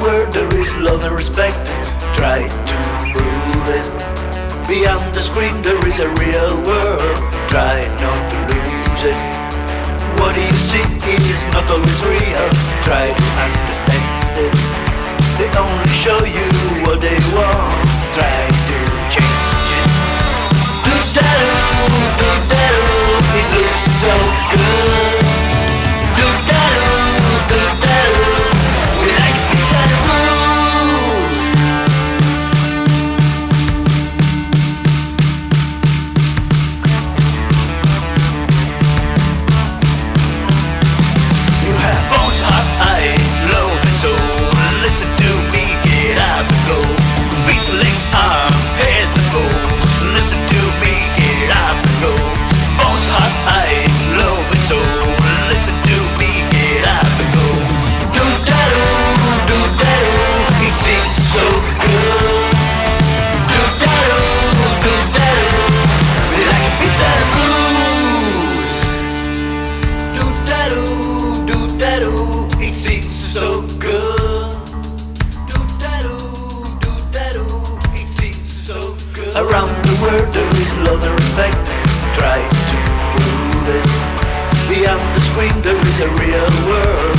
world there is love and respect. Try to prove it. Beyond the screen there is a real world. Try not to lose it. What you see is not always real. Try to understand it. They only show you what they want. Try to change it. Do-da-do, do-da-do, it looks so good. Do-da-do, do-da-do, we like pizza and rules. You have both hot eyes, love and soul. Listen to me, get up and go. Feet, legs, arm, head and toes. Listen to me, get up and go. Both hot eyes, love and soul. Listen to me, get up and go. Do-da-do, do-da-do, it seems so good. Do-da-do, do-da-do, we like pizza and blues. Do-da-do, do-da-do, it seems so good. Do-da-do, do-da-do, it seems so good. Around the world there is love and respect. Try to prove it. Beyond the screen there is a real world.